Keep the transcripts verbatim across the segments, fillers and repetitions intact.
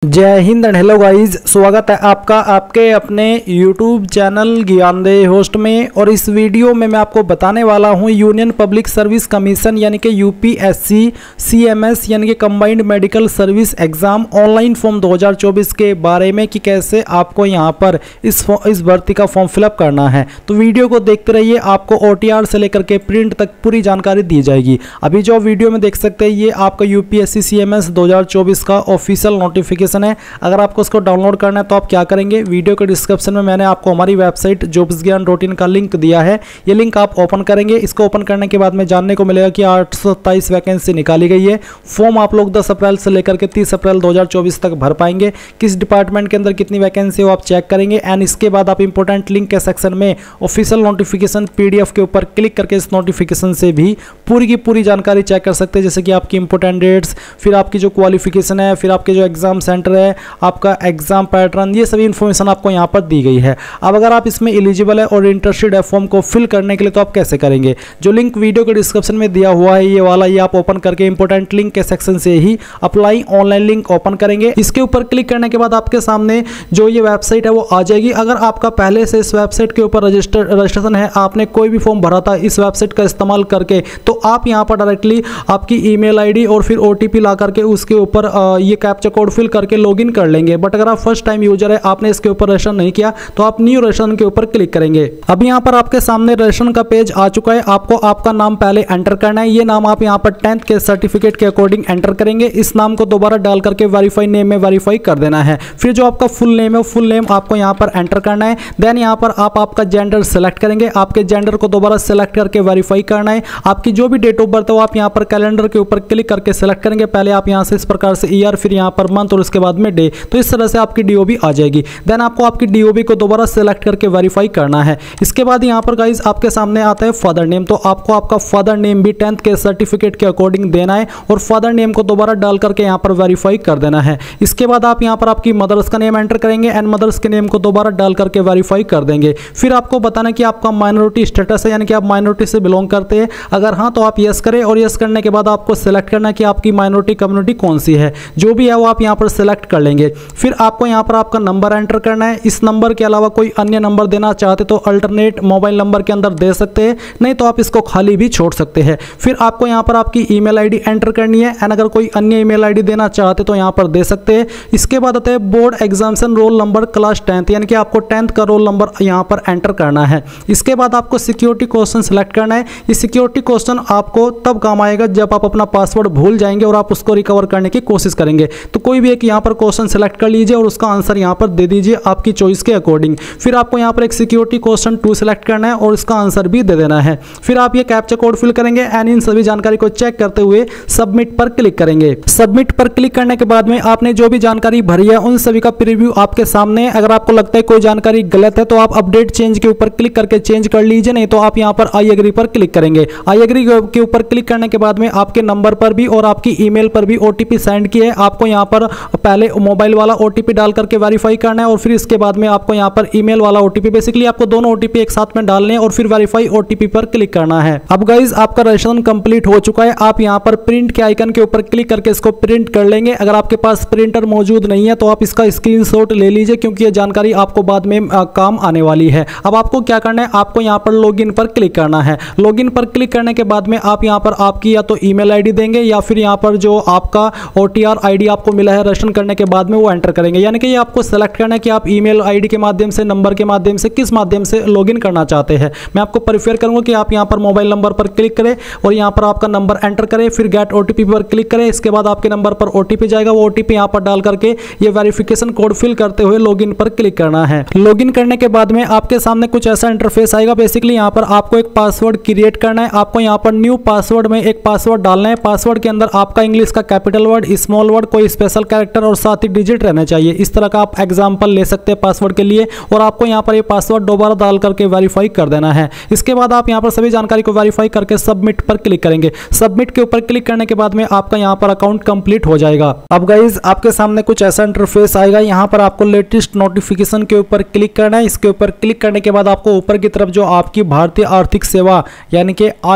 जय Hind and hello guys, स्वागत है आपका आपके अपने यूट्यूब चैनल ज्ञानदेह होस्ट में। और इस वीडियो में मैं आपको बताने वाला हूं यूनियन पब्लिक सर्विस कमीशन यानी कि यूपीएससी सीएमएस यानी कि combined medical service exam online form दो हज़ार चौबीस के बारे में कि कैसे आपको यहां पर इस इस भर्ती का फॉर्म फिलअप करना है। तो वीडियो को देखते रहिए, आपको ओटीआर से लेकर के प्रिंट तक पूरी जानकारी दी जाएगी। अभी जो वीडियो में देख सकते हैं ये आपका यूपीएससी सीएमएस दो हज़ार चौबीस का ऑफिशियल नोटिफिकेशन है। अगर आपको उसको डाउनलोड करना है तो आप क्या करेंगे, वीडियो के डिस्क्रिप्शन में मैंने आपको हमारी website jobs Gyan dot in का लिंक दिया है। ये लिंक आप ओपन करेंगे। इसको ओपन करने के बाद में जानने को मिलेगा कि आठ सौ सत्ताईस वैकेंसी निकाली गई है। फॉर्म आप लोग दस अप्रैल से लेकर के तीस अप्रैल दो हज़ार चौबीस तक भर पाएंगे। किस डिपार्टमेंट के अंदर कितनी वैकेंसी हो आप चेक करेंगे। एंड इसके बाद आप इंपॉर्टेंट लिंक के सेक्शन में ऑफिशियल नोटिफिकेशन पीडीएफ के ऊपर क्लिक करके इस नोटिफिकेशन से भी पूरी की पूरी जानकारी चेक कर सकते हैं, जैसे कि आपकी इंपॉर्टेंट डेट्स, फिर आपकी जो क्वालिफिकेशन है, फिर आपके जो एग्जाम सेंटर है, आपका एग्जाम पैटर्न, ये सभी इंफॉर्मेशन आपको यहाँ पर दी गई है। अब अगर आप इसमें एलिजिबल है और इंटरेस्टेड है फॉर्म को फिल करने के लिए तो आप कैसे करेंगे। जो लिंक वीडियो के डिस्क्रिप्शन में दिया हुआ है ये वाला, ये आप ओपन करके इंपॉर्टेंट लिंक के सेक्शन से ही अप्लाई ऑनलाइन लिंक ओपन करेंगे। इसके ऊपर क्लिक करने के बाद आपके सामने जो ये वेबसाइट है वो आ जाएगी। अगर आपका पहले से इस वेबसाइट के ऊपर रजिस्टर रजिस्ट्रेशन है, आपने कोई भी फॉर्म भरा था इस वेबसाइट का इस्तेमाल करके, तो आप यहाँ पर डायरेक्टली आपकी ईमेल आईडी और फिर ओटीपी ला करके उसके ऊपर ये कैप्चा कोड फिल करके लॉगिन कर लेंगे। बट अगर आप फर्स्ट टाइम यूजर है, आपने इसके ऊपर रजिस्ट्रेशन नहीं किया, तो आप न्यू रजिस्ट्रेशन के ऊपर क्लिक करेंगे। अब यहाँ पर आपके सामने रजिस्ट्रेशन का पेज आ चुका है। आपको आपका नाम पहले एंटर करना है। ये नाम आप यहाँ पर टेंथ के सर्टिफिकेट के अकॉर्डिंग एंटर करेंगे। इस नाम को दोबारा डाल करके वेरीफाई नेम में वेरीफाई कर देना है। फिर जो आपका फुल नेम है फुल नेम आपको यहाँ पर एंटर करना है। देन यहाँ पर आप आपका जेंडर सेलेक्ट करेंगे। आपके जेंडर को दोबारा सेलेक्ट करके वेरीफाई करना है। आपकी जो भी डेट ऑफ बर्थ है वो आप यहाँ पर कैलेंडर के ऊपर क्लिक करके सेलेक्ट करेंगे। पहले आप यहाँ से इस प्रकार से ईयर, फिर यहाँ पर मंथ और उसके बाद में डे, तो इस तरह से आपकी डीओबी आ जाएगी। देन आपको आपकी डीओबी को दोबारा सेलेक्ट करके वेरीफाई करना है। इसके बाद यहाँ पर गाइस आपके सामने आता है फादर नेम, तो आपको आपका फादर नेम भी टेंथ के सर्टिफिकेट के अकॉर्डिंग देना है और फादर नेम को दोबारा डाल करके यहाँ पर वेरीफाई कर देना है। इसके बाद आप यहाँ पर आपकी मदर्स का नेम एंटर करेंगे एंड मदर्स के नेम को दोबारा डाल करके वेरीफाई कर देंगे। फिर आपको बताना कि आपका माइनॉरिटी स्टेटस है, यानी कि आप माइनॉरिटी से बिलोंग करते हैं। अगर हाँ तो आप यस करें और यस करने के बाद आपको सेलेक्ट करना कि आपकी माइनॉरिटी कम्युनिटी कौन सी है। जो भी है वो आप यहाँ पर सेलेक्ट कर लेंगे। फिर आपको यहाँ पर आपका नंबर एंटर करना है। इस नंबर के अलावा कोई अन्य नंबर देना चाहते तो अल्टरनेट मोबाइल नंबर के अंदर दे सकते हैं, नहीं तो आप इसको खाली भी छोड़ सकते हैं। फिर आपको यहाँ पर आपकी ईमेल आईडी एंटर करनी है एंड अगर कोई अन्य ईमेल आईडी देना चाहते तो यहाँ पर दे सकते हैं। इसके बाद आता है board examination roll number class tenth, यानी कि आपको टेंथ का रोल नंबर यहाँ पर एंटर करना है। इसके बाद आपको सिक्योरिटी क्वेश्चन सेलेक्ट करना है। ये सिक्योरिटी क्वेश्चन आपको तब काम आएगा जब आप अपना पासवर्ड भूल जाएंगे और आप उसको रिकवर करने की कोशिश करेंगे। तो कोई भी एक यहाँ पर क्वेश्चन सेलेक्ट कर लीजिए और उसका आंसर यहाँ पर दे दीजिए आपकी चॉइस के अकॉर्डिंग। फिर आपको यहाँ पर एक सिक्योरिटी क्वेश्चन टू सेलेक्ट करना है और इसका आंसर भी दे देना है। फिर आप ये कैप्चा कोड फिल करेंगे एंड इन सभी जानकारी को चेक करते हुए सबमिट पर क्लिक करेंगे। सबमिट पर क्लिक करने के बाद में आपने जो भी जानकारी भरी है उन सभी का प्रीव्यू आपके सामने। अगर आपको लगता है कोई जानकारी गलत है तो आप अपडेट चेंज के ऊपर क्लिक करके चेंज कर लीजिए, नहीं तो आप यहाँ पर आई एग्री पर क्लिक करेंगे। आई एग्री के ऊपर क्लिक करने के बाद में आपके नंबर पर भी और आपकी ईमेल पर भी ओटीपी सेंड किया है। आपको यहाँ पर पहले मोबाइल वाला ओटीपी डाल करके वेरीफाई करना है और फिर इसके बाद में आपको यहाँ पर ईमेल वाला ओटीपी, बेसिकली आपको दोनों ओटीपी एक साथ में डालने हैं और फिर वेरीफाई ओटीपी पर क्लिक करना है। अब गाइस आपका रजिस्ट्रेशन कंप्लीट हो चुका है। आप यहाँ पर प्रिंट के आइकन के ऊपर क्लिक करके इसको प्रिंट कर लेंगे। अगर आपके पास प्रिंटर मौजूद नहीं है तो आप इसका स्क्रीनशॉट ले लीजिए, क्योंकि ये जानकारी आपको बाद में आ, काम आने वाली है। अब आपको क्या करना है, आपको यहाँ पर लॉगिन पर क्लिक करना है। लॉगिन पर क्लिक करने के बाद में आप यहाँ पर आपकी या तो ईमेल आईडी देंगे या फिर यहाँ पर जो आपका ओटीआर आईडी आपको मिला है रजिस्ट्रेशन करने के बाद में वो एंटर करेंगे। यानी कि ये आपको सेलेक्ट करना है कि आप ईमेल आईडी के माध्यम से, नंबर के माध्यम से, किस माध्यम से लॉगिन करना चाहते हैं। मैं आपको प्रेफर करूंगा कि आप यहाँ पर मोबाइल नंबर पर क्लिक करें और यहाँ पर आपका नंबर एंटर करें, फिर गेट ओटीपी पर क्लिक करें। इसके बाद आपके नंबर पर ओटीपी जाएगा, वो ओटीपी यहाँ पर डाल करके ये वेरिफिकेशन कोड फिल करते हुए लॉगिन पर क्लिक करना है। लॉगिन करने के बाद में आपके सामने कुछ ऐसा इंटरफेस आएगा। बेसिकली यहाँ पर आपको एक पासवर्ड क्रिएट करना है। आपको यहाँ पर न्यू पासवर्ड में एक पासवर्ड डालना है। पासवर्ड के अंदर आपका इंग्लिश का कैपिटल वर्ड, स्मॉल वर्ड, कोई स्पेशल कैरेक्टर और साथ ही डिजिट रहना चाहिए। इस तरह का आप एग्जाम्पल ले सकते हैं पासवर्ड के लिए और आपको यहाँ पर ये पासवर्ड दोबारा डाल करके वेरीफाई कर देना है। इसके बाद आप यहाँ पर सभी जानकारी को वेरीफाई करके सबमिट पर क्लिक करेंगे। सबमिट के ऊपर क्लिक करने के बाद में आपका यहाँ पर अकाउंट कंप्लीट हो जाएगा। अब गाइज आपके सामने कुछ ऐसा इंटरफेस आएगा। यहाँ पर आपको लेटेस्ट नोटिफिकेशन के ऊपर क्लिक करना है। इसके ऊपर क्लिक करने के बाद आपको ऊपर की तरफ जो आपकी भारतीय आर्थिक सेवा यानी कि आई ई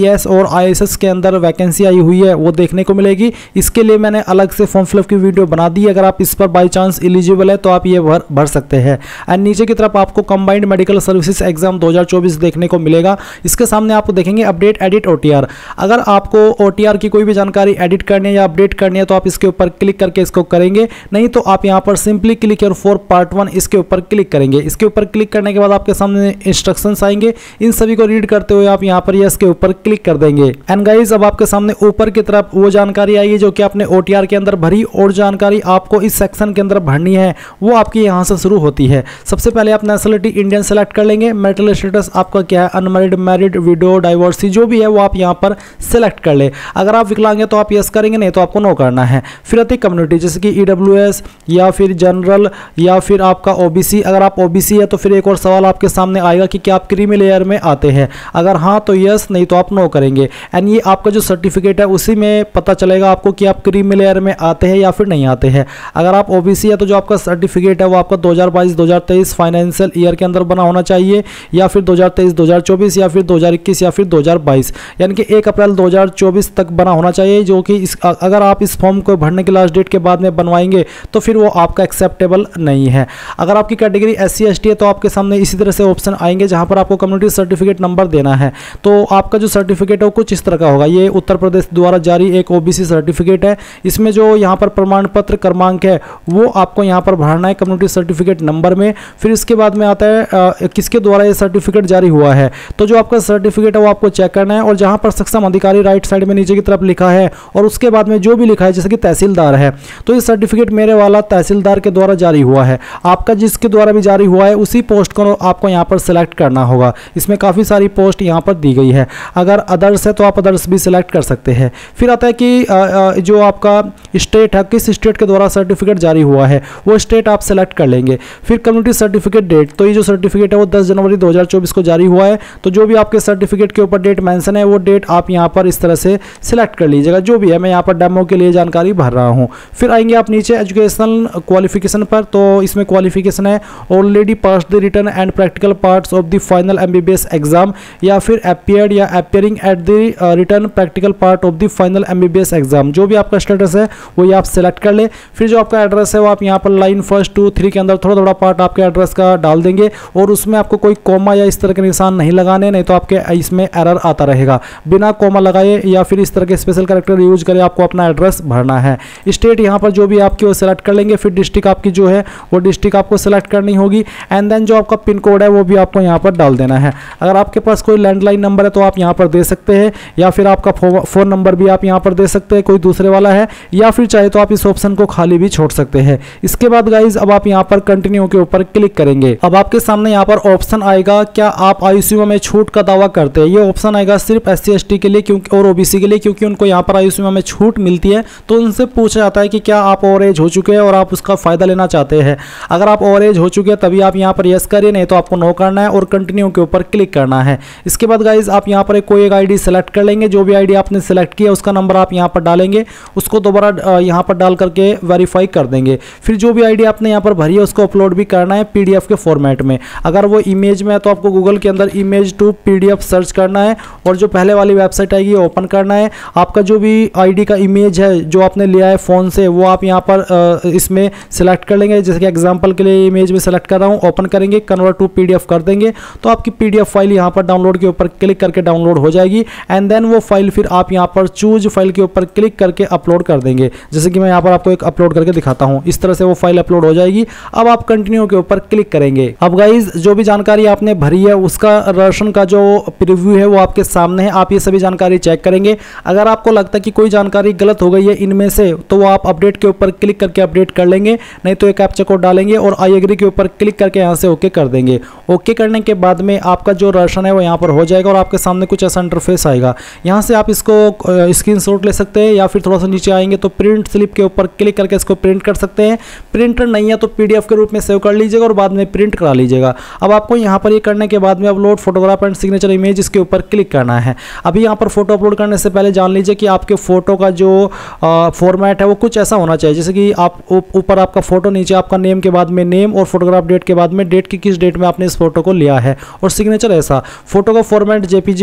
आईपीएस और आईएएस के अंदर वैकेंसी आई हुई है वो देखने को मिलेगी। इसके लिए मैंने अलग से फॉर्म फिलअप की वीडियो बना दी है, अगर आप इस पर बाई चांस एलिजिबल है तो आप ये भर भर सकते हैं। एंड नीचे की तरफ आपको कंबाइंड मेडिकल सर्विसेज एग्जाम दो हज़ार चौबीस देखने को मिलेगा। इसके सामने आप देखेंगे अपडेट एडिट ओटीआर। अगर आपको ओटीआर की कोई भी जानकारी एडिट करनी है या अपडेट करनी है तो आप इसके ऊपर क्लिक करके इसको करेंगे, नहीं तो आप यहाँ पर simply click your for part one इसके ऊपर क्लिक करेंगे। इसके ऊपर क्लिक करने के बाद आपके सामने इंस्ट्रक्शंस आएंगे, इन सभी को रीड करते हुए आप यहाँ पर यस के ऊपर क्लिक कर देंगे। एंड गाइस अब आपके सामने ऊपर की तरफ वो जानकारी आएगी जो कि आपने ओटीआर के अंदर भरी, और जानकारी आपको इस सेक्शन के अंदर भरनी है वो आपकी यहाँ से शुरू होती है। सबसे पहले आप नेशनलिटी इंडियन सेलेक्ट कर लेंगे। मैरिटल स्टेटस आपका क्या है, अनमैरिड, मैरिड, विडो, डाइवोर्सी जो भी है वो आप यहाँ पर सेलेक्ट कर ले। अगर आप विकलांग है तो आप यस करेंगे, नहीं तो आपको नो करना है। फिर आती कम्युनिटी जैसे कि ईडब्ल्यूएस या फिर जनरल या फिर आपका ओबीसी। अगर आप ओबीसी है तो फिर एक और सवाल आपके सामने आएगा कि क्या आप क्रीमी लेयर में आते हैं, अगर हाँ तो यस, नहीं तो आप नो करेंगे। एंड ये आपका जो सर्टिफिकेट है उसी में पता चलेगा आपको कि आप क्रीमी लेयर में आते हैं या फिर नहीं आते हैं। अगर आप ओबीसी है तो जो आपका सर्टिफिकेट है वो आपका दो हज़ार बाईस दो हज़ार तेईस फाइनेंशियल ईयर के अंदर बना होना चाहिए, या फिर दो हज़ार तेईस दो हज़ार चौबीस या फिर दो हज़ार इक्कीस या फिर दो हज़ार बाईस, यानी कि एक अप्रैल दो हज़ार चौबीस तक बना होना चाहिए। जो कि इस अगर आप इस फॉर्म को भरने की लास्ट डेट के बाद में बनवाएंगे तो फिर वो आपका एक्सेप्टेबल नहीं है। अगर आपकी category S C S T है तो आपके सामने इसी तरह से ऑप्शन आएंगे जहां पर आपको कम्युनिटी सर्टिफिकेट नंबर देना है। तो आपका जो सर्टिफिकेट है वो कुछ इस तरह का होगा। ये उत्तर प्रदेश द्वारा जारी एक ओबीसी सर्टिफिकेट है। इसमें जो यहाँ पर प्रमाण पत्र क्रमांक है वो आपको यहाँ पर भरना है कम्युनिटी सर्टिफिकेट नंबर में। फिर इसके बाद में आता है आ, किसके द्वारा ये सर्टिफिकेट जारी हुआ है, तो जो आपका सर्टिफिकेट है वो आपको चेक करना है। और जहाँ पर सक्षम अधिकारी राइट साइड में नीचे की तरफ लिखा है और उसके बाद में जो भी लिखा है जैसे कि तहसीलदार है, तो ये सर्टिफिकेट मेरे वाला तहसीलदार के द्वारा जारी हुआ है। आपका जिसके द्वारा भी जारी हुआ है उसी पोस्ट को आपको यहाँ पर सिलेक्ट करना होगा। इसमें काफ़ी सारी पोस्ट यहाँ पर दी गई है। अगर अदर्स है तो आप अदर्स भी सिलेक्ट कर सकते हैं। फिर आता है कि जो आपका स्टेट है, किस स्टेट के द्वारा सर्टिफिकेट जारी हुआ है वो स्टेट आप सेलेक्ट कर लेंगे। फिर कम्युनिटी सर्टिफिकेट डेट, तो ये जो सर्टिफिकेट है वो दस जनवरी दो हज़ार चौबीस को जारी हुआ है। तो जो भी आपके सर्टिफिकेट के ऊपर डेट मेंशन है वो डेट आप यहाँ पर इस तरह से सिलेक्ट कर लीजिएगा। जो भी है मैं यहाँ पर डेमो के लिए जानकारी भर रहा हूँ। फिर आएंगे आप नीचे एजुकेशनल क्वालिफिकेशन पर, तो इसमें क्वालिफिकेशन है already pass the written and practical parts of the final MBBS exam, या फिर अपीयर्ड या appearing at the written practical part of the final MBBS exam. जो भी आपका स्टेटस है वो ये आप सेलेक्ट कर ले। फिर जो आपका एड्रेस है वो आप यहाँ पर लाइन फर्स्ट टू थ्री के अंदर थोड़ा थोड़ा पार्ट आपके एड्रेस का डाल देंगे, और उसमें आपको कोई कोमा या इस तरह के निशान नहीं लगाने, नहीं तो आपके इसमें एरर आता रहेगा। बिना कोमा लगाए या फिर इस तरह के स्पेशल कैरेक्टर यूज करें आपको अपना एड्रेस भरना है। स्टेट यहाँ पर जो भी आपकी वो सेलेक्ट कर लेंगे। फिर डिस्ट्रिक्ट आपकी जो है वो डिस्ट्रिक्ट आपको सेलेक्ट करनी होगी। एंड देन जो आपका पिन कोड है वो भी आपको यहाँ पर डाल देना है। अगर आपके पास कोई लैंडलाइन नंबर है तो आप यहाँ पर दे सकते हैं, या फिर आपका फ़ोन नंबर भी आप यहाँ पर दे सकते हैं, कोई दूसरे वाला है, या फिर चाहे तो आप इस ऑप्शन को खाली भी छोड़ सकते हैं। इसके बाद गाइज अब आप यहाँ पर कंटिन्यू के ऊपर क्लिक करेंगे। अब आपके सामने यहाँ पर ऑप्शन आएगा क्या आप आयुष्मान में छूट का दावा करते हैं। ये ऑप्शन आएगा सिर्फ एस सी एस टी के लिए क्योंकि और ओबीसी के लिए, क्योंकि उनको यहाँ पर आयुष्मान में छूट मिलती है। तो उनसे पूछा जाता है कि क्या आप ओवर एज हो चुके हैं और आप उसका फायदा लेना चाहते हैं। अगर आप ओवर एज हो चुके हैं तभी आप यहाँ पर यस करिए, नहीं तो आपको नो करना है और कंटिन्यू के ऊपर क्लिक करना है। इसके बाद गाइज आप यहाँ पर एक कोई एक आईडी सेलेक्ट कर लेंगे। जो भी आईडी आपने सेलेक्ट किया उसका नंबर आप यहाँ पर डालेंगे, उसको दोबारा यहाँ पर डाल करके वेरीफाई कर देंगे। फिर जो भी आईडी आपने यहाँ पर भरी है उसको अपलोड भी करना है पीडीएफ के फॉर्मेट में। अगर वो इमेज में है तो आपको गूगल के अंदर इमेज टू पीडीएफ सर्च करना है, और जो पहले वाली वेबसाइट आएगी ओपन करना है। आपका जो भी आईडी का इमेज है जो आपने लिया है फ़ोन से वो आप यहाँ पर इसमें सेलेक्ट कर लेंगे। जैसे कि एग्जांपल के लिए इमेज में सेलेक्ट कर रहा हूँ, ओपन करेंगे, कन्वर्ट टू पीडीएफ कर देंगे तो आपकी पीडीएफ फाइल यहाँ पर डाउनलोड के ऊपर क्लिक करके डाउनलोड हो जाएगी। एंड देन वो फाइल फिर आप यहाँ पर चूज फाइल के ऊपर क्लिक करके अपलोड कर देंगे। जैसे कि मैं यहाँ पर आपको एक अपलोड करके दिखाता हूँ, इस तरह से वो फाइल अपलोड हो जाएगी। अब आप कंटिन्यू के ऊपर क्लिक करेंगे। अब गाइज जो भी जानकारी आपने भरी है उसका राशन का जो प्रीव्यू है वो आपके सामने है। आप ये सभी जानकारी चेक करेंगे। अगर आपको लगता है कि कोई जानकारी गलत हो गई है इनमें से तो वो आप अपडेट के ऊपर क्लिक करके अपडेट कर लेंगे, नहीं तो एक कैप्चा कोड डालेंगे और आई एग्री के ऊपर क्लिक करके यहाँ से ओके कर देंगे। ओके करने के बाद में आपका जो राशन है वो यहाँ पर हो जाएगा और आपके सामने कुछ ऐसा इंटरफेस आएगा। यहाँ से आप इसको स्क्रीनशॉट ले सकते हैं, या फिर थोड़ा सा नीचे आएंगे तो प्रिंट स्लिप के ऊपर क्लिक करके इसको प्रिंट कर सकते हैं। प्रिंटर नहीं है तो पीडीएफ के रूप में सेव कर लीजिएगा और बाद में प्रिंट करा लीजिएगा। अब आपको यहाँ पर ये करने के बाद में upload photograph and signature image इसके ऊपर क्लिक करना है। अभी यहाँ पर फोटो अपलोड करने से पहले जान लीजिए कि आपके फोटो का जो फॉर्मेट है वो कुछ ऐसा होना चाहिए, जैसे कि आप ऊपर आपका फोटो, नीचे आपका नेम के बाद में नेम और फोटोग्राफ डेट के बाद में डेट की किस डेट में आपने इस फोटो को लिया है, और सिग्नेचर ऐसा फोटो का फॉर्मेट जेपीजी का हो और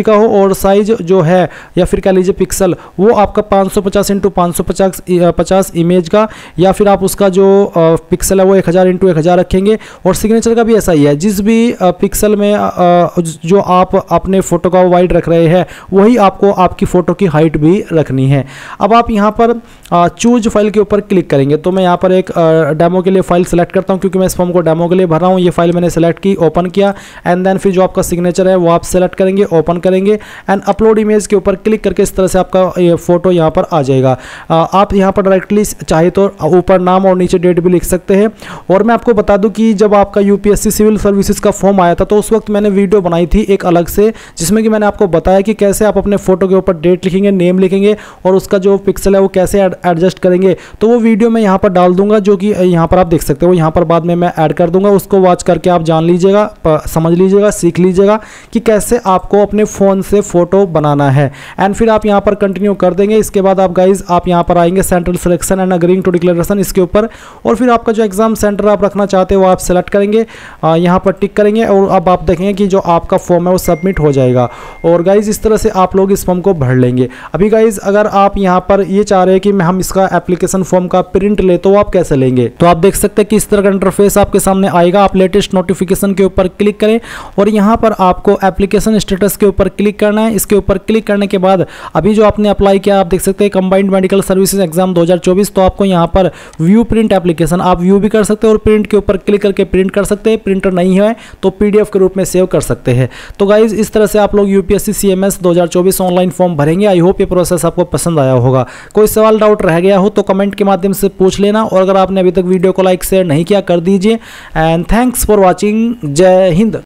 और साइज जो है या फिर कह लीजिए पिक्सल वो आपका पाँच सौ पचास इंटू पाँच सौ पचास इमेज का, या फिर आप उसका जो पिक्सल है वो एक हज़ार इंटू एक हज़ार रखेंगे। और सिग्नेचर का भी ऐसा ही है, जिस भी पिक्सल में जो आप अपने फ़ोटो का वाइड रख रहे हैं वही आपको आपकी फ़ोटो की हाइट भी रखनी है। अब आप यहाँ पर चूज फाइल के ऊपर क्लिक करेंगे, तो मैं यहाँ पर एक डेमो के लिए फाइल सेलेक्ट करता हूँ, क्योंकि मैं इस फॉर्म को डेमो के लिए भर रहा हूँ। ये फाइल मैंने सेलेक्ट की, ओपन किया, एंड देन फिर जो आपका सिग्नेचर है वो आप सेलेक्ट करेंगे, ओपन करेंगे, एंड अपलोड इमेज के ऊपर क्लिक करके इस तरह से आपका ये फोटो यहाँ पर आ जाएगा। आप यहाँ पर डायरेक्टली चाहे तो ऊपर नाम और नीचे डेट भी लिख सकते हैं। और मैं आपको बता दूं कि जब आपका यूपीएससी सिविल सर्विसेज का फॉर्म आया था तो उस वक्त मैंने वीडियो बनाई थी एक अलग से, जिसमें कि मैंने आपको बताया कि कैसे आप अपने फोटो के ऊपर डेट लिखेंगे, नेम लिखेंगे और उसका जो पिक्सल है वो कैसे एडजस्ट करेंगे। तो वो वीडियो मैं यहाँ पर डाल दूंगा, जो कि यहाँ पर आप देख सकते हो, यहाँ पर बाद में मैं ऐड कर दूंगा। उसको वॉच करके आप जान लीजिएगा, समझ लीजिएगा, सीख लीजिएगा कि कैसे आपको अपने फ़ोन से फ़ोटो बनाना है। एंड फिर आप यहाँ पर कंटिन्यू कर देंगे। इसके बाद आप गाइज आप यहाँ पर आएंगे central selection and agreeing to declaration, इसके ऊपर, और फिर आपका जो एग्जाम सेंटर आप रखना चाहते हो वो आप सेलेक्ट करेंगे, यहाँ पर टिक करेंगे, और अब आप देखेंगे कि जो आपका फॉर्म है वो सबमिट हो जाएगा। और गाइज इस तरह से आप लोग इस फॉर्म को भर लेंगे। अभी गाइज अगर आप यहाँ पर ये चाह रहे हैं कि हम इसका एप्लीकेशन फॉर्म का प्रिंट ले, तो आप कैसे लेंगे, तो आप देख सकते हैं कि इस तरह का इंटरफेस आपके सामने आएगा। आप लेटेस्ट नोटिफिकेशन के ऊपर क्लिक करें और यहाँ पर आपको एप्लीकेशन स्टेटस के ऊपर क्लिक करना है। इसके ऊपर क्लिक करने के बाद अभी जो आपने अप्लाई किया, आप देख सकते हैं कंबाइंड मेडिकल सर्विसेज एग्जाम दो हज़ार चौबीस, तो आपको यहाँ पर व्यू प्रिंट एप्लीकेशन आप व्यू भी कर सकते हो और प्रिंट के ऊपर क्लिक करके प्रिंट कर सकते हैं। प्रिंटर नहीं है तो पीडीएफ के रूप में सेव कर सकते हैं। तो गाइज इस तरह से आप लोग यूपीएससी सीएमएस दो हज़ार चौबीस ऑनलाइन फॉर्म भरेंगे। आई होप ये प्रोसेस आपको पसंद आया होगा। कोई सवाल डाउट रह गया हो तो कमेंट के माध्यम से पूछ लेना, और अगर आपने अभी तक वीडियो को लाइक शेयर नहीं किया कर दीजिए। And thanks for watching. जय हिंद।